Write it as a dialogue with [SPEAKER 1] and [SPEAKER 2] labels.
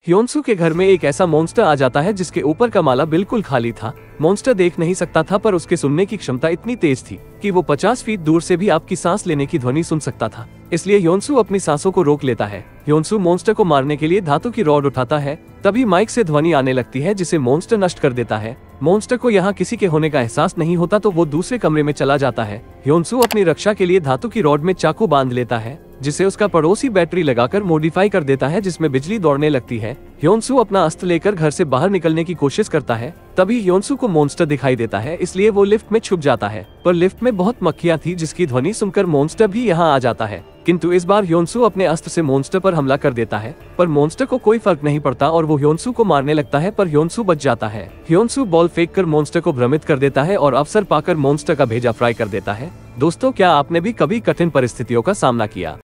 [SPEAKER 1] ह्योनसू के घर में एक ऐसा मॉन्स्टर आ जाता है जिसके ऊपर का माला बिल्कुल खाली था। मॉन्स्टर देख नहीं सकता था, पर उसके सुनने की क्षमता इतनी तेज थी कि वो 50 फीट दूर से भी आपकी सांस लेने की ध्वनि सुन सकता था। इसलिए ह्योनसू अपनी सांसों को रोक लेता है। ह्योनसू मॉन्स्टर को मारने के लिए धातु की रॉड उठाता है। तभी माइक से ध्वनि आने लगती है जिसे मॉन्स्टर नष्ट कर देता है। मॉन्स्टर को यहाँ किसी के होने का एहसास नहीं होता तो वो दूसरे कमरे में चला जाता है। ह्योनसू अपनी रक्षा के लिए धातु की रॉड में चाकू बांध लेता है, जिसे उसका पड़ोसी बैटरी लगाकर मॉडिफाई कर देता है, जिसमें बिजली दौड़ने लगती है। ह्योनसू अपना अस्त्र लेकर घर से बाहर निकलने की कोशिश करता है। तभी ह्योनसू को मॉन्स्टर दिखाई देता है, इसलिए वो लिफ्ट में छुप जाता है। पर लिफ्ट में बहुत मक्खियां थी, जिसकी ध्वनि सुनकर मॉन्स्टर भी यहाँ आ जाता है। किंतु इस बार ह्योनसू अपने अस्त्र से मॉन्स्टर पर हमला कर देता है, पर मॉन्स्टर को कोई फर्क नहीं पड़ता और वो ह्योनसू को मारने लगता है, पर ह्योनसू बच जाता है। ह्योनसू बॉल फेंक कर मॉन्स्टर को भ्रमित कर देता है और अवसर पाकर मॉन्स्टर का भेजा फ्राई कर देता है। दोस्तों, क्या आपने भी कभी कठिन परिस्थितियों का सामना किया?